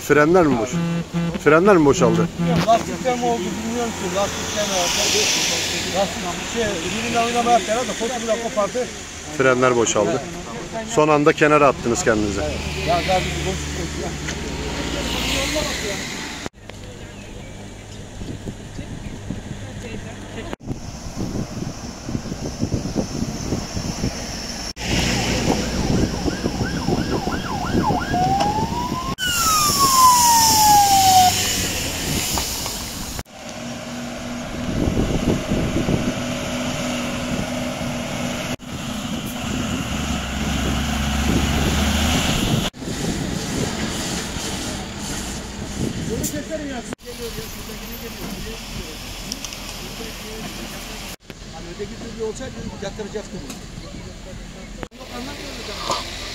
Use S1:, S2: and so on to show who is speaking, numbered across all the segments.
S1: Frenler mi boş? Frenler mi boşaldı?
S2: Lastikler mi oldu bilmiyorum ki. Lastikler mi oldu? Lastik birbirine oynamaya yaptı herhalde. Koltuğu kopardı.
S1: Frenler boşaldı. Son anda kenara attınız kendinizi.
S2: Ya daha bir boşluk yok. Hani öteki türlü olsaydı yatıracaktım. Yok anlamıyorum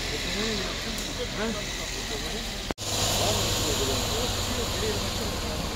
S2: da.